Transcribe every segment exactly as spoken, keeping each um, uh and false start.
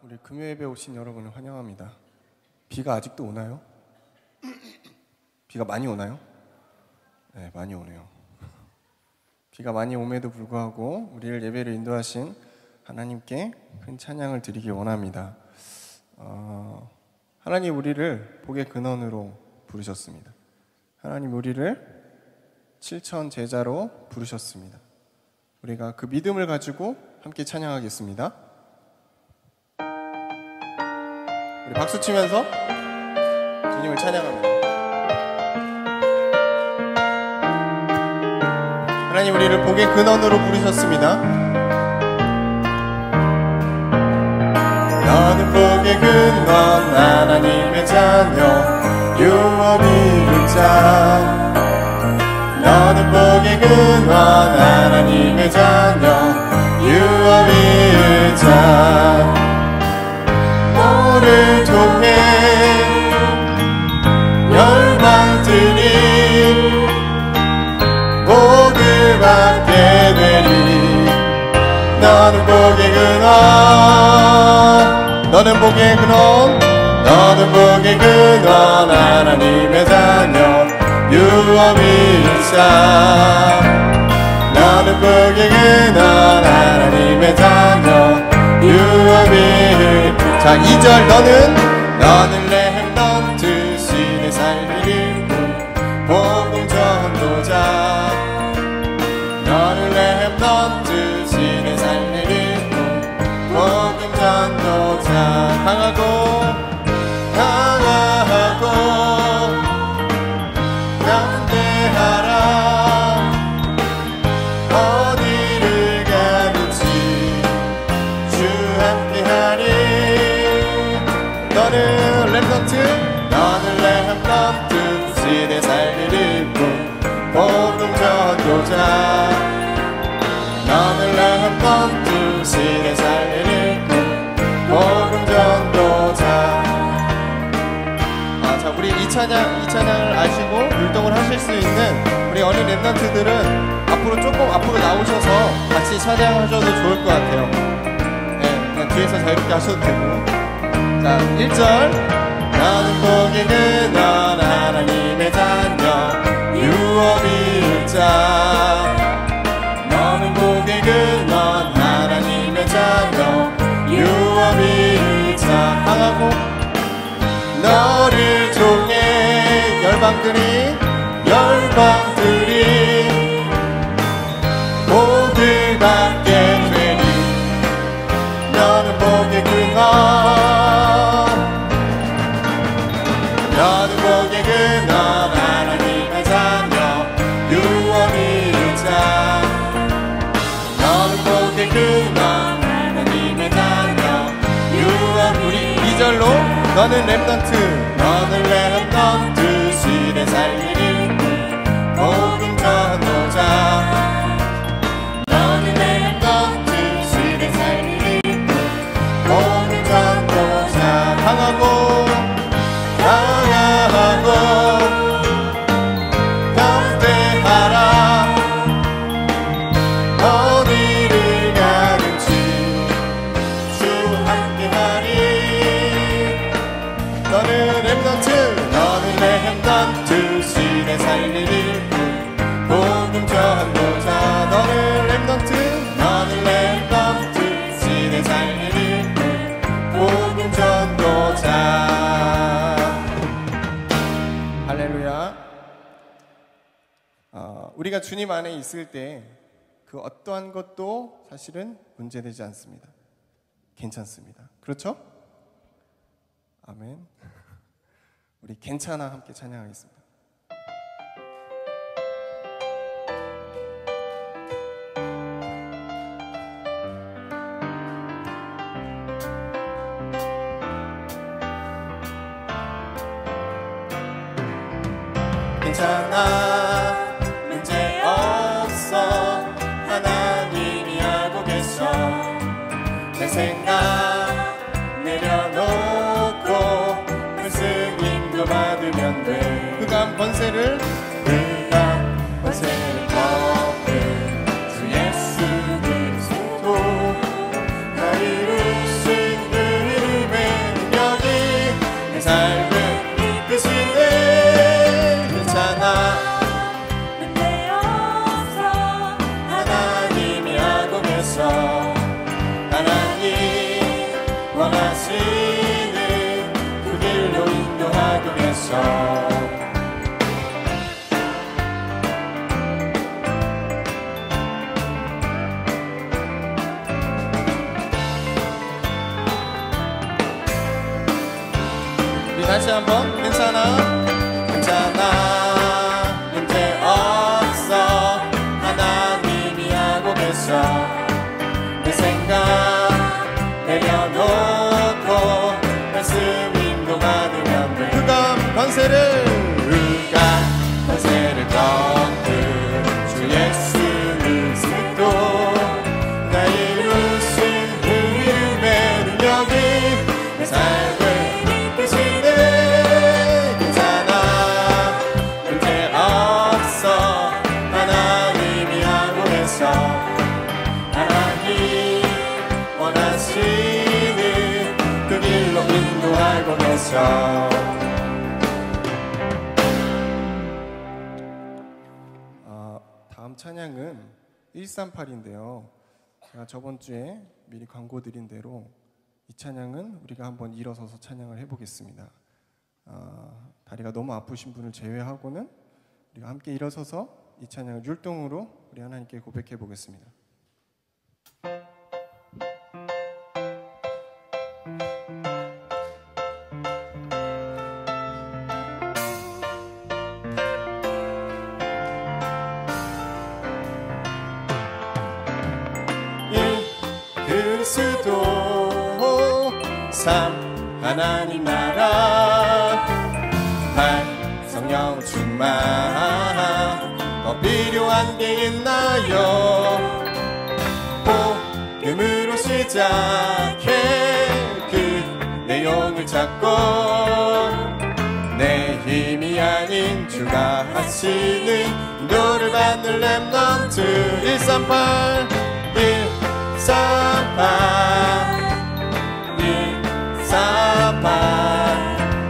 우리 금요예배 오신 여러분을 환영합니다. 비가 아직도 오나요? 비가 많이 오나요? 네, 많이 오네요. 비가 많이 오에도 불구하고 우리를 예배를 인도하신 하나님께 큰 찬양을 드리기 원합니다. 어, 하나님 우리를 복의 근원으로 부르셨습니다. 하나님 우리를 칠천 제자로 부르셨습니다. 우리가 그 믿음을 가지고 함께 찬양하겠습니다. 우리 박수 치면서 주님을 찬양합니다. 하나님 우리를 복의 근원으로 부르셨습니다. 너는 복의 근원 하나님의 자녀 유업이 일자. 너는 복의 근원 하나님의 자녀 유업이 일자. 너를 통해 열방들이 복을 받게 되리. 너는 복의 근원 너는 복의 근원 너는 복의 근원 하나님의 자녀 유업일자. 너는 복의 근원 하나님의 자녀 유업일자. 자, 이 절 너는 너는 렘넌트 신의 삶을 읽고 복음 전도자. 너는 렘넌트 신의 삶을 읽고 복음 전도자. 강하고 강하고 담대하라. 어디를 가든지 주 함께하리. 너는 렘넌트 너는 렘넌트 신의 삶을 읽고 복음 전도자. 너는 렘넌트 신의 삶을 읽고 복음 전도자. 아, 자, 우리 이 찬양, 이 찬양을 아시고 율동을 하실 수 있는 우리 어린 렘넌트들은 앞으로 조금 앞으로 나오셔서 같이 찬양하셔도 좋을 것 같아요. 네, 그냥 뒤에서 자유롭게 하셔도 되고. 자, 일 절 너는 복의 근원 하나님의 자녀 유업일자. 너는 복의 근원 하나님의 자녀 유업일자. 강하고 너를 통해 열방들이 열방들이 복을 받게 되리. 너는 복의 근원 너는 복의 근원 하나님의 자녀 유업일자. 너는 복의 근원 하나님의 자녀 유업. 우리 이 절로 너는 렘넌트 너는 렘넌트 신의 삶을 읽고 복음 전도자. 너는 렘넌트 신의 삶을 읽고 복음 전도자. 강하고 강하고 담대하라. 어디를 가든지 주 함께하리. 너는 렘넌트 너는 렘넌트 신의 삶을 읽고 복음 전도자. 너는 렘넌트 너는 렘넌트 신의 삶을 읽고 복음 전도자. 할렐루야. 어, 우리가 주님 안에 있을 때 그 어떠한 것도 사실은 문제되지 않습니다. 괜찮습니다. 그렇죠? 아멘. 우리 괜찮아 함께 찬양하겠습니다. 괜찮아 문제 없어 하나님이 알고 계셔. 내 생각 내려놓고 말씀인도 받으면 돼. 그가 권세를 그가 권세를 덮은 주 예수 그리스도 다 이루신 그 일을 원하시는 그 길로 인도하고 계셔. 다시 한번. 괜찮아 괜찮아 문제 없어 하나님이 하고 계셔. 내 생각 내려놓고 말씀 인도 받으면 돼. 그가 권세를 그가 권세를 꺾은 주 예수 그리스도 나의 이루신 그 이름의 능력이 내 삶을 그 길로 인도하고 계셔. 아, 다음 찬양은 일삼팔인데요 제가 저번 주에 미리 광고 드린 대로 이 찬양은 우리가 한번 일어서서 찬양을 해보겠습니다. 아, 다리가 너무 아프신 분을 제외하고는 우리가 함께 일어서서 이 찬양을 율동으로 우리 하나님께 고백해 보겠습니다. 그리스도 삼 하나님 나라 팔 성령 충만 더 필요한 게 있나요? 복음으로 시작해 그 내용을 찾고 내 힘이 아닌 주가 하시는 인도를 받는 렘넌트 일삼팔 일삼팔 일삼팔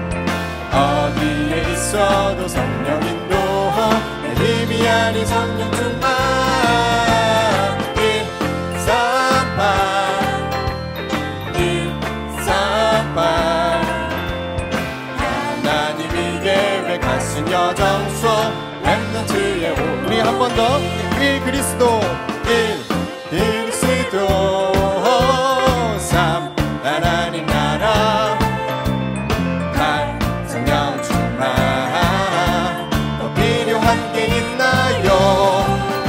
어디에 있어도 성령 인도 내 힘이 아닌 성령 충만 일삼팔 일삼팔 하나님이 계획하신 여정 수업 렘넌트의 오 우리 한 번 더 일 그리스도 일 그리스도 삼 하나님 나라 팔 성령 충만 더 필요한 게 있나요?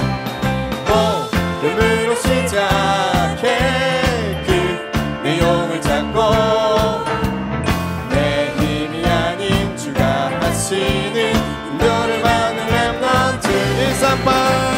복음으로 시작해 그 내용을 찾고 내 힘이 아닌 주가 하시는 인도를 받는 렘넌트 일삼팔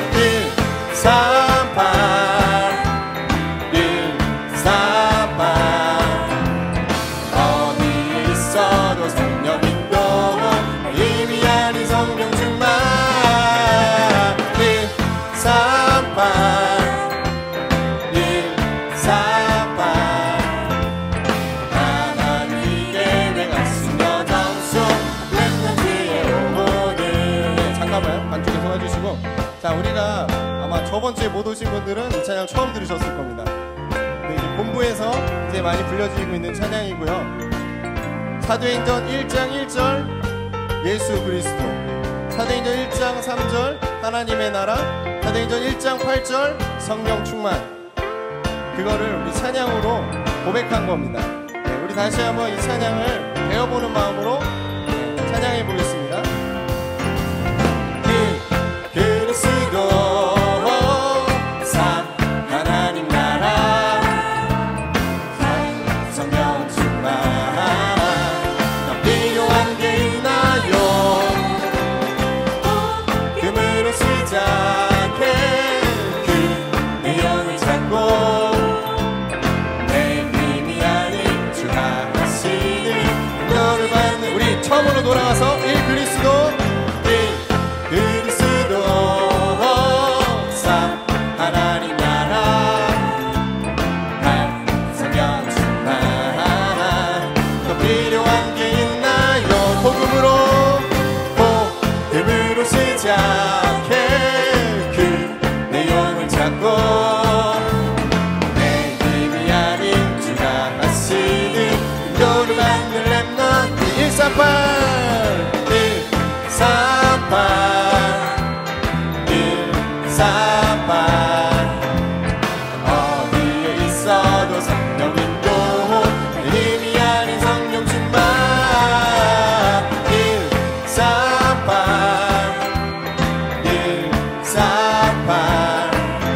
자, 우리가 아마 저번 주에 못 오신 분들은 이 찬양 처음 들으셨을 겁니다. 근데 이제 본부에서 이제 많이 불려지고 있는 찬양이고요. 사도행전 일 장 일 절 예수 그리스도, 사도행전 일 장 삼 절 하나님의 나라, 사도행전 일 장 팔 절 성령 충만, 그거를 우리 찬양으로 고백한 겁니다. 네, 우리 다시 한번 이 찬양을 배워보는 마음으로 네, 찬양해 보겠습니다. 그리스도 삼 하나님 나라 성령 충만 더 필요한 게 있나요? 금으로 시작해 그 내용을 찾고 내 힘이 아닌 주가 하시는 너를 받는 우리 처음으로 돌아가서 일 그리스도 일 그리스도 시작해 그 내용을 찾고 내 힘이 아닌 주가 하시 일삼팔 일삼팔 일삼팔 어디에 있어도 성령 인도 힘이 아닌 성령 충만 일삼팔 일삼팔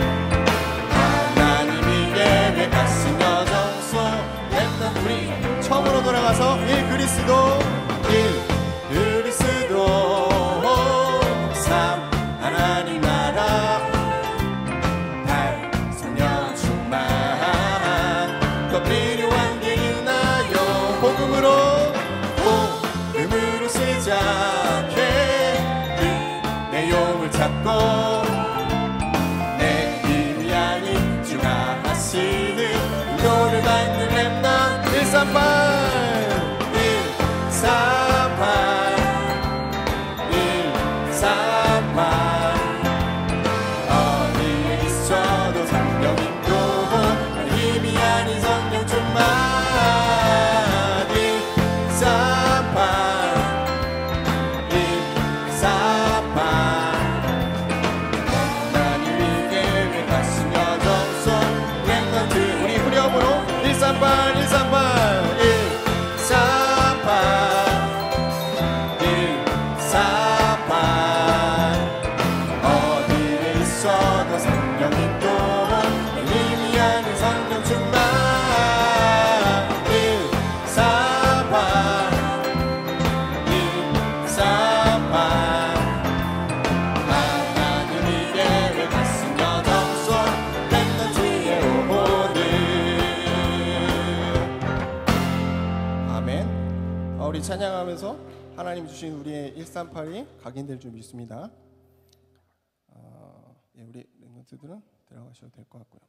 하나님이 계획하신 여정소 랜덤 우리 처음으로 돌아가서 일 그리스도 일 그리스도 삼 하나님 나라 팔 성령 충만 더 필요한 게 있나요 복음으로 복음으로 시작해 그 내용을 찾고 내 힘이 아닌 주가 하시는 너를 받는 랩넌 일삼팔 일삼팔 일삼팔 어디에 있어도 성령 인도 힘이 아닌 성령 충만 일삼팔 일삼팔 하나님이 계획하신 여정소 랩넌트 우리 후렴으로 일삼팔 일삼팔 일삼팔 어디에 있어도 성령 인도 힘이 아닌 성령 충만 일삼팔 일삼팔 하나님이 계획하신 여정소 랩넌트의 오호들 아멘. 어, 우리 찬양하면서 하나님 주신 우리의 일삼팔이 각인될 줄 믿습니다. 어, 예, 우리 랩런트들은 들어가셔도 될 것 같고요.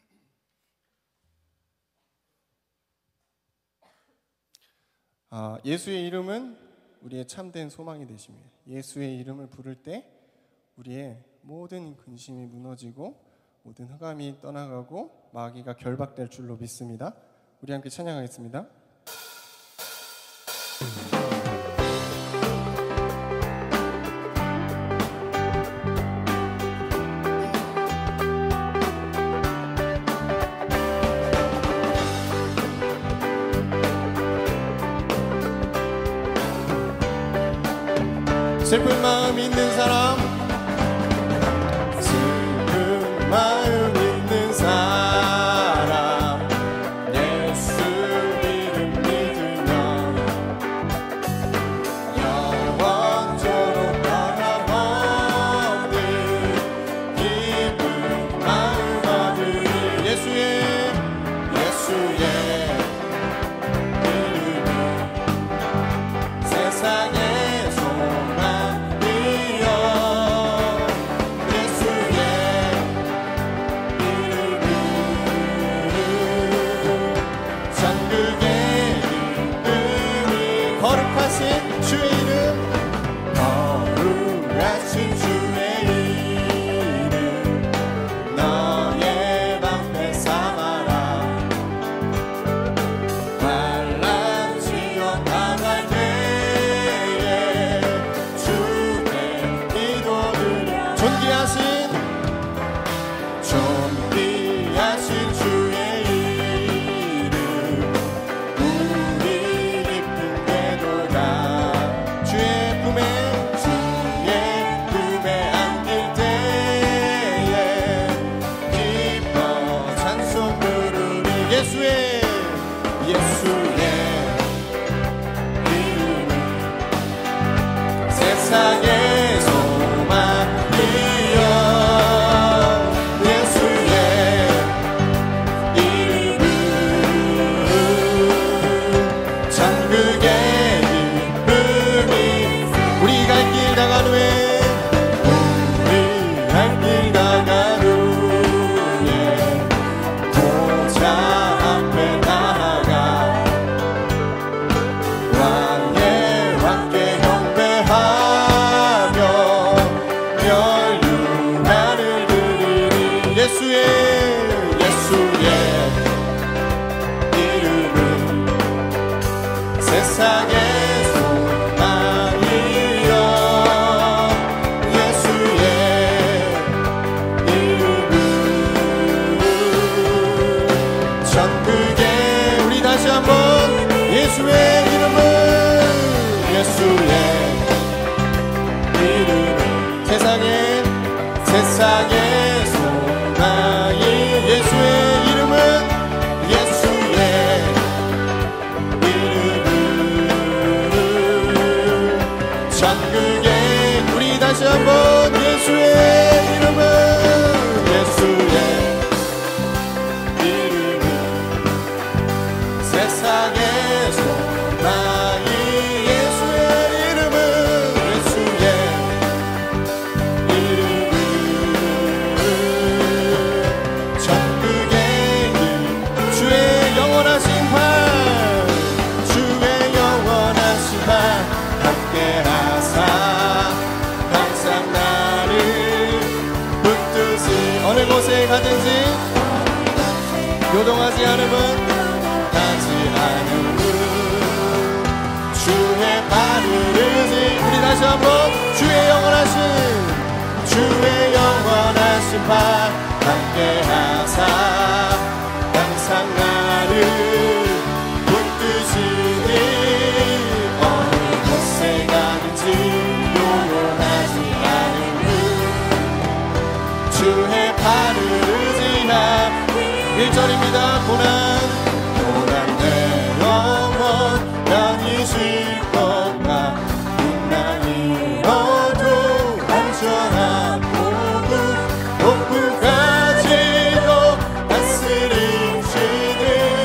아, 예수의 이름은 우리의 참된 소망이 되십니다. 예수의 이름을 부를 때 우리의 모든 근심이 무너지고 모든 흑암이 떠나가고 마귀가 결박될 줄로 믿습니다. 우리 함께 찬양하겠습니다. 슬픈 마음 있는 사람 슬픈 마음 있는 사람 예수 이름 믿으면 영원토록 변함없는 기쁜 마음 얻으리 예수의 예수의 이름이 세상에 주의 이름 거룩하신 주의 이름 너의 방패 삼아라 환난 지원 당할 때에 주께 기도드려 존귀하신 존귀하신 주의 예수의 예수의 이름 세상의 소망이여 예수의 이름 천국의 기쁨이 우리 갈 길 다간 후에 우리 갈 길 다간 후에 보자 세상의 소망이여 예수의 이름은 예수의 이름은 세상에 세상의 소망이 예수의 이름은 예수의 이름은 천국에 우리 다시 한번 예수의 이름은 예수의 이름은 세상의 소망이 예수의 이름은 예수의 어느 곳에 가든지 요동하지 않음은 가지 않음은 주의 발을 의지 우리 다시 한번 주의 영원하신 주의 영원하신 발 함께 하사 항상 나를 붙드시니 어느 곳에 가든지 요동하지 않음은 주의 발을 의지하 일 절입니다. 고난 고난 내 영혼 다니실 것과 풍랑이 어도 안전한 보고 폭풍까지도 다스리시는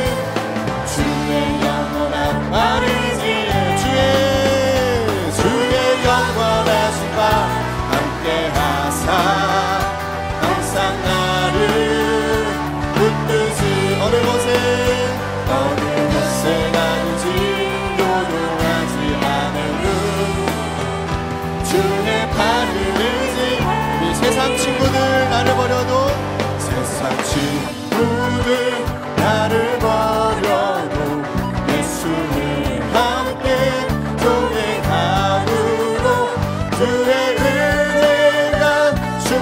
주의 영원한 발을 의지해 주의 주의 영원하신 발 함께 하사 어느 곳에 어느 곳에 가든지 요동하지 않음은 주의 발을 의지 이 세상 친구들 나를 버려도 세상 친구들 나를 버려도 예수를 함께 동행함으로 주의 은혜가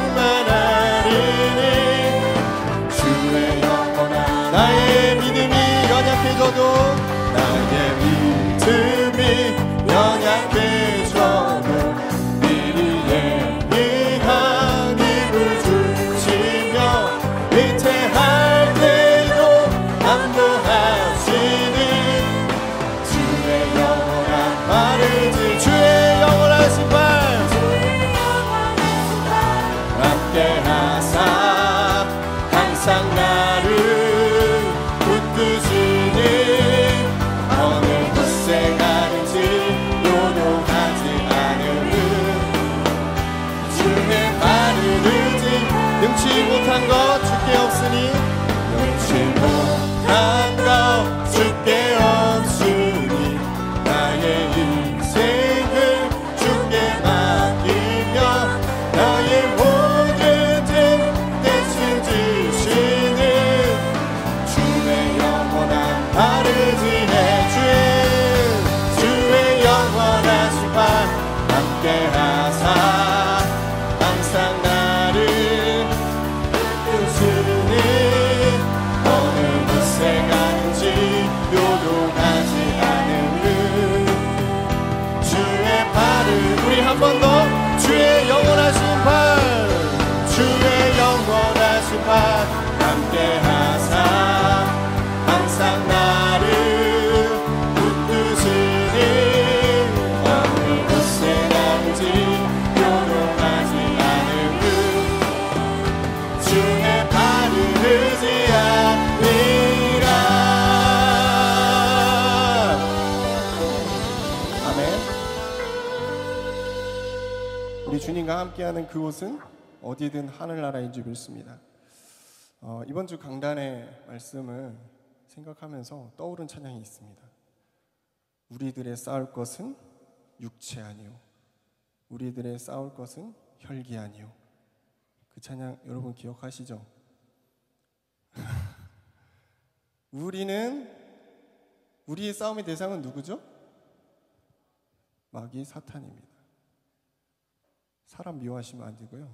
충만하리니 주의 나의 믿음이 연약해져도 나의 믿음이 연약해져도 미리 예비한 힘을 주시며 위태할 때도 안보하시니 주의 영원한 발을 지 주의 영원하신 발 함께 하사 항상 나를 붙드시니 어느 곳에 가든지 요동하지 않음은 주의 발을 의지 능치 못한 것 주께 없으니 능치 못한 것 주께 없으니 나의 인생을 주께 맡기며 나의 모든 짐 대신 지시는 발을 지해 주의 주의 영원하신 발 함께 하사 항상 나를 붙드시니 어느 곳에 가든지 요동하지 않음은 주의 발을 우리 한 번 더 주의 영원하신 발 주의 영원하신 발 함께 하사 항상 나를 붙드시니 어느 곳에 가든지 요동하지 않음은 주의 발을 의지하니라. 아멘. 우리 주님과 함께하는 그곳은 어디든 하늘나라인 줄 믿습니다. 어, 이번 주 강단의 말씀을 생각하면서 떠오른 찬양이 있습니다. 우리들의 싸울 것은 육체 아니요 우리들의 싸울 것은 혈기 아니요. 그 찬양 여러분 기억하시죠? 우리는 우리의 싸움의 대상은 누구죠? 마귀 사탄입니다. 사람 미워하시면 안 되고요.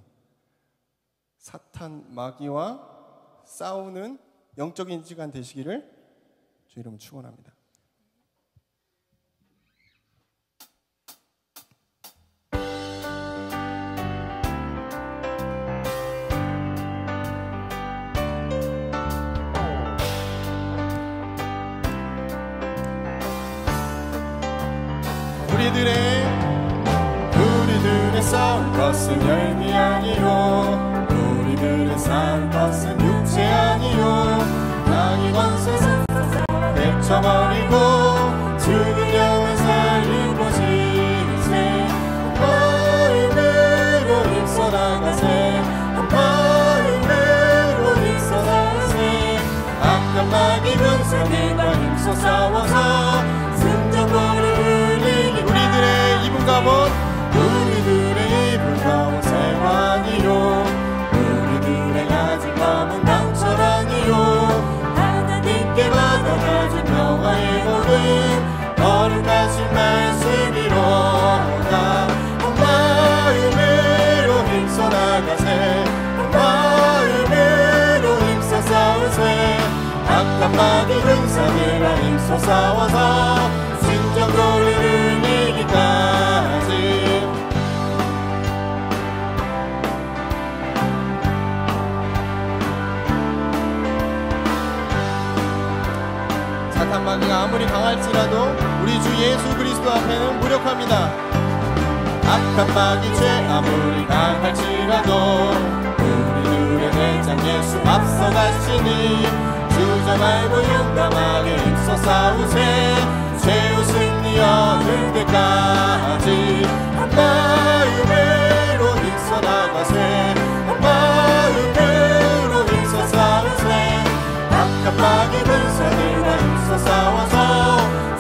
사탄 마귀와 싸우는 영적인 시간 되시기를 주 이름으로 축원합니다. 우리들의 우리들의 싸울 것은 열미 아니요 우리들의 싸울 것은 육체 아니요 악의 권세 내쳐버리고 죽은 영을 살리고 지세 마음으로 힘써 나가세 마음으로 힘써 나가세 악한 마귀 군사들과 힘써 싸워서 승전보를 흘리니 우리들의 입은 갑옷 우리들의 입은 갑옷 세관이요 우리들의 가진 검은 강철아니요 하나님께 받아가진 평화의 복음 거룩하신 말씀이로다 마음으로 힘써 나가세 마음으로 힘써 싸우세 악한 마귀 군사들과 힘써 싸워서 승전보를 이기까지 사탄 마귀가 아무리 강할지라도 우리 주 예수 그리스도 앞에는 무력합니다. 악한 마귀 죄 아무리 강할지라도 우리들의 대장 예수 앞서가시니 주저 말고 용감하게 힘써 싸우세 최후 승리 얻을 때까지 한 마음으로 힘써 나가세 한 마음으로 힘써 싸우세 악한 마귀 군사들과 힘써 싸워서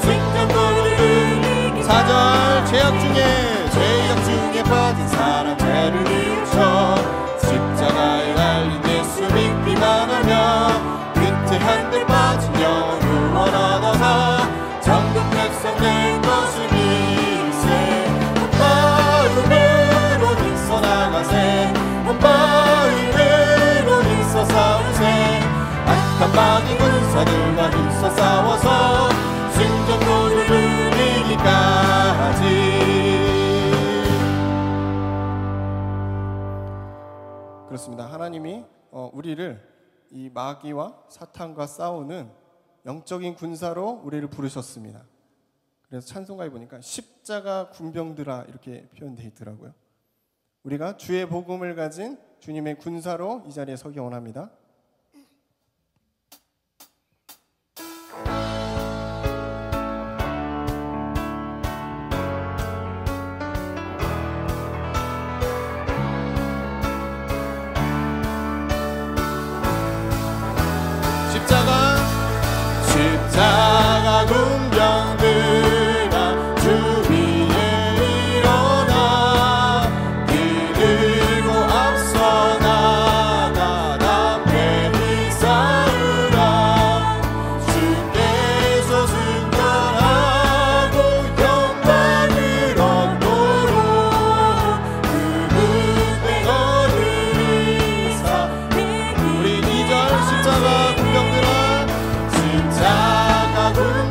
승전보를 사절 죄악 중에 죄악 중에 빠진 사람 죄를 비우쳐 십자가에 달린 예수 믿기만 하면 한들 빠진 영혼 구원 얻어서 전국 백성 된 것을 믿세 마음으로 힘써 나가세 마음으로 힘써 싸우세 악한 마귀 군사들과 힘써 싸워서 승전보를 이기까지 그렇습니다. 하나님이 어, 우리를 이 마귀와 사탄과 싸우는 영적인 군사로 우리를 부르셨습니다. 그래서 찬송가에 보니까 십자가 군병들아 이렇게 표현되어 있더라고요. 우리가 주의 복음을 가진 주님의 군사로 이 자리에 서기 원합니다. 십자가 군병들아 주 위에 일어나 길 들고 앞서 나가 담대히 싸우라 주께서 승천하고 영광을 얻도록 그분의 얻으리사 우리 이 절 십자가 군병들아 십자가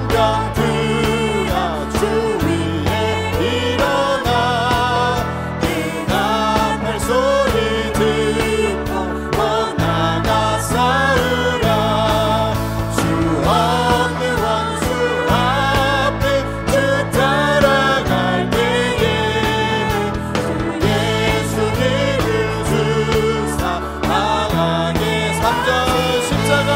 군병들아 주 위에 일어나 응답할 소리 듣고 나가 싸우라 주 없는 원수 앞에 주 따라갈 때에 주 예수 이름 주사 강하게 삼 절 십자가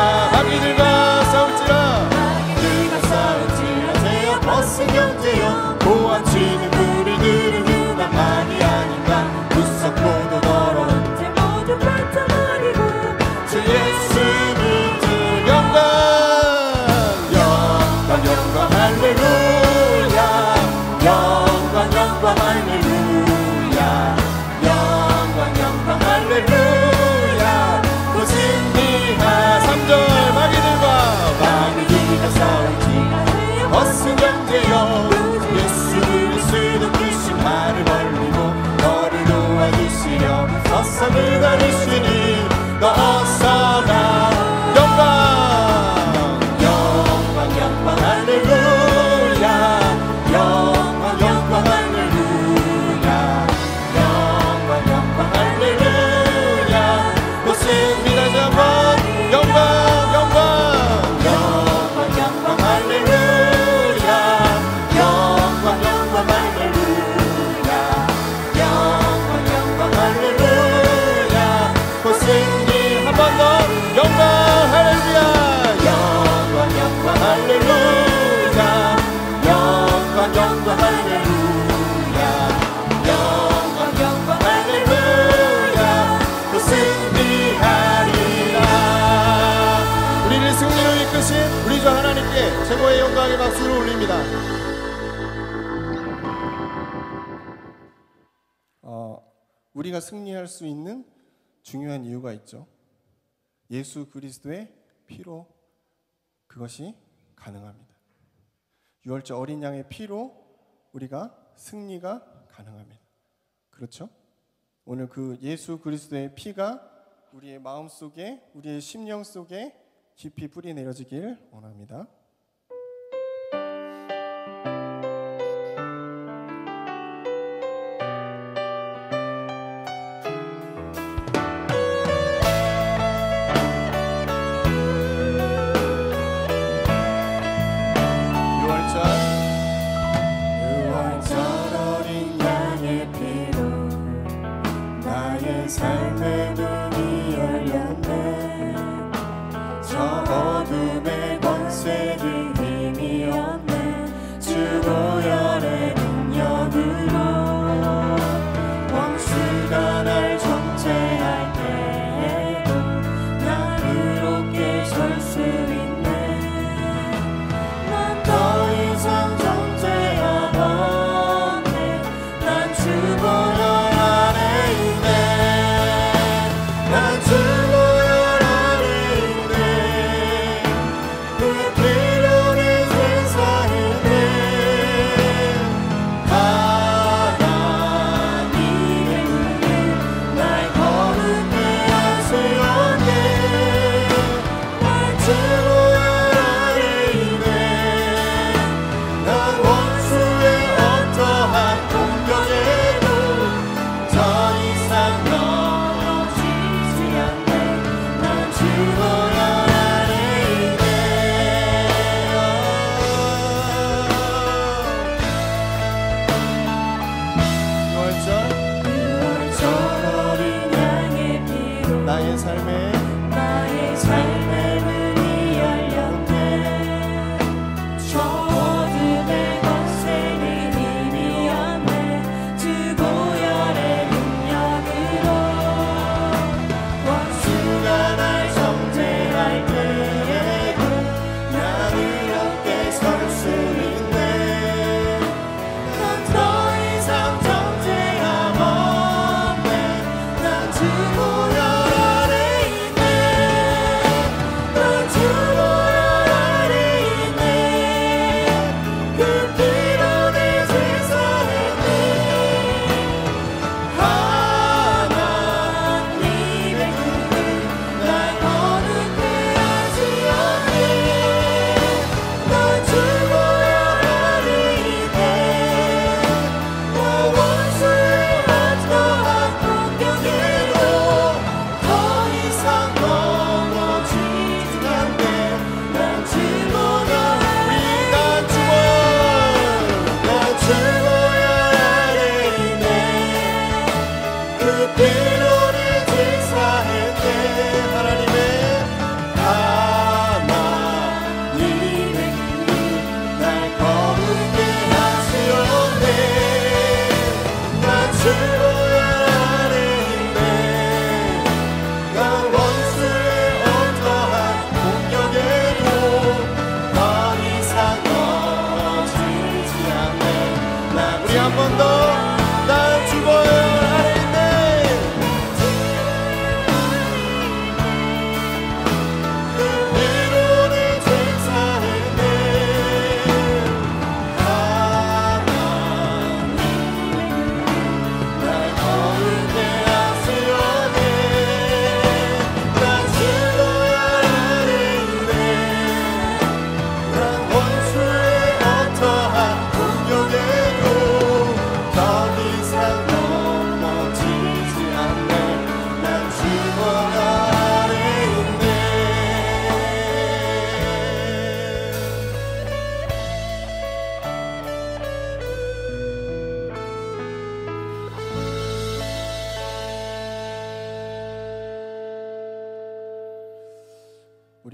버스 경제요 할렐루야 영광 영광 할렐루야 또 승리하 삼 절 마귀들과 마귀가 싸우지 벗은 형제여 예수 그리스도 크신 나를 벌리고 너를 도와주시려 서서 기다리시니 너 어서 나 영광 영광 영광 할렐루야 영광 영광 할렐루야 영광 영광 할렐루야 또 승리다 잡아 영광 영광 영광 영광 할렐루야 영광 영광 할렐루야 영광 영광 할렐루야 또 승리 한 번 더 영광 할렐루야 영광 영광 할렐루야 영광 영광 할렐루야 영광 영광 할렐루야 또 승리하리라. 우리를 승리로 이끄신 우리 주 하나님께 최고의 영광의 박수를 올립니다. 어, 우리가 승리할 수 있는 중요한 이유가 있죠. 예수 그리스도의 피로 그것이 가능합니다. 유월절 어린 양의 피로 우리가 승리가 가능합니다. 그렇죠? 오늘 그 예수 그리스도의 피가 우리의 마음 속에 우리의 심령 속에 깊이 뿌리 내려지길 원합니다. 삶의 눈이 열렸네 저 어둠의 권세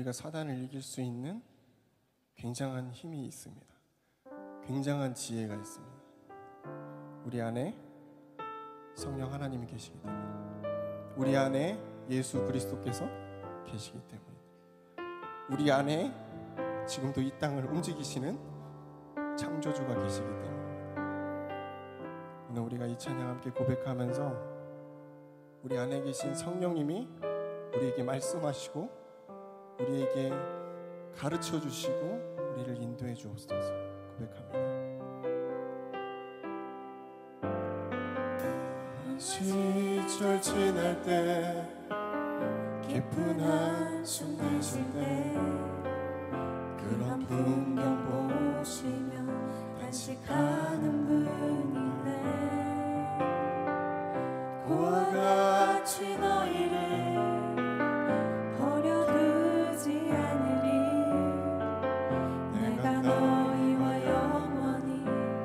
우리가 사단을 이길 수 있는 굉장한 힘이 있습니다. 굉장한 지혜가 있습니다. 우리 안에 성령 하나님이 계시기 때문에, 우리 안에 예수 그리스도께서 계시기 때문에, 우리 안에 지금도 이 땅을 움직이시는 창조주가 계시기 때문에, 오늘 우리가 이 찬양 함께 고백하면서 우리 안에 계신 성령님이 우리에게 말씀하시고 우리에게 가르쳐 주시고 우리를 인도해 주옵소서 고백합니다. 시절 지날 때 기쁜 한숨 내쉴 때 그런 풍경 보시며 단식하는 분이네. 그와 같이 너희를 버려두지 않으리. 내가 너희와 영원히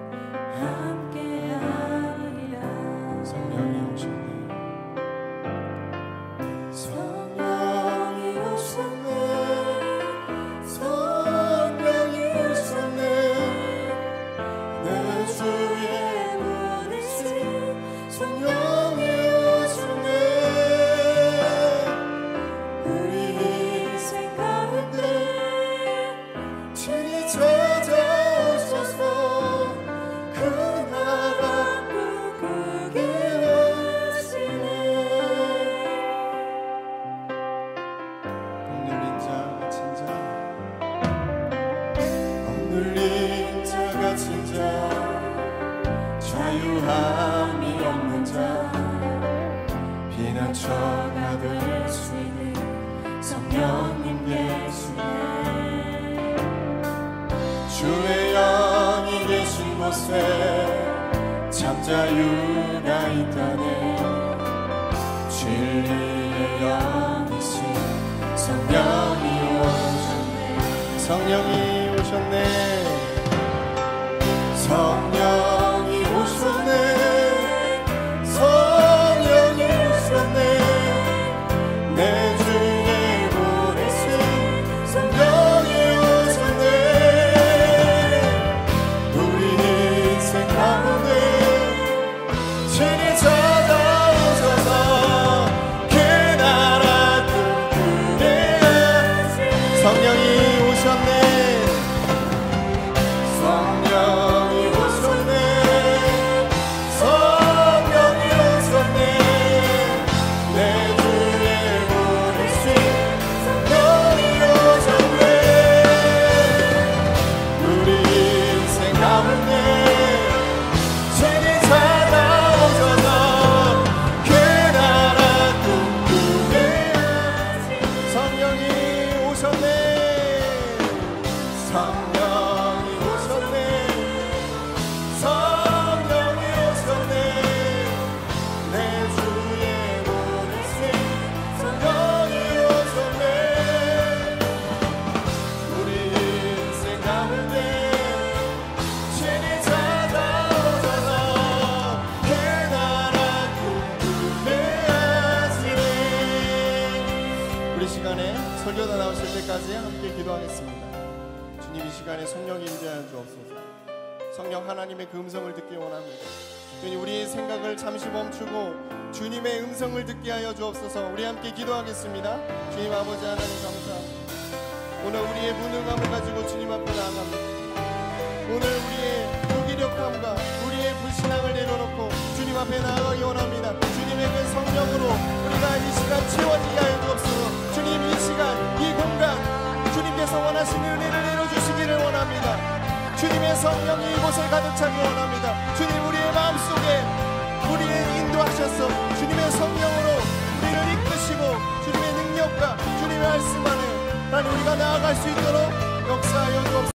함께하리라. 성령이 오셨네. 성령이 오셨네. 성령이 오셨네. 내 주의 보내신 성령이 오셨네. 우리 인생 가운데 친히 찾아오셔서 그 나라 꿈꾸게 하시네. 억눌린 자 갇힌 자 억눌린 자 갇힌 자 자유함이 없는 자 피난처가 될 수 있는 성령님 계시네. 주의 영이 계신 곳에 참 자유가 있다네. 진리의 영이신 성령이 오셨네. 성령이 오셨네. 성령이 오셨네. 성령이 오셨네. 내 주의 보내신 성령이 오셨네. 우리 인생 가운데 친히 찾아오셔서 그 나라 꿈꾸게 하시네. 성령이 오셨네. 성령이 오셨네. 성령이 오셨네. 내 주의 보내신 성령이 오셨네. 우리 인생 가운데 친히 찾아오셔서 그 나라 꿈꾸게 하시네. 성령이 오셨네. 성령이 오셨네. 성령이 오셨네. 내 주의 보내신 성령이 오셨네. 우리 인생 가운데 친히 찾아오셔서 그 나라 꿈꾸게 하시네. 우리 시간에 설교가 나오실 때까지 함께 기도하겠습니다. 주님, 이 시간에 성령이 임재하여 주옵소서. 성령 하나님의 그 음성을 듣기 원합니다. 주님, 우리의 생각을 잠시 멈추고 주님의 음성을 듣게 하여 주옵소서. 우리 함께 기도하겠습니다. 주님 아버지 하나님 감사합니다. 오늘 우리의 무능함을 가지고 주님 앞에 나아갑니다. 오늘 우리의 무기력함과 우리의 불신앙을 내려놓고 주님 앞에 나아가기 원합니다. 주님의 그 성령으로 우리가 이 시간 채워지게 하여 주옵소서. 주님, 이 시간 이 공간 주님께서 원하시는 은혜를 내려주시기를 원합니다. 주님의 성령이 이곳을 가득 차기 원합니다. 주님, 우리의 마음속에 우리를 인도하셔서 주님의 성령으로 우리를 이끄시고 주님의 능력과 주님의 말씀 안에 난 우리가 나아갈 수 있도록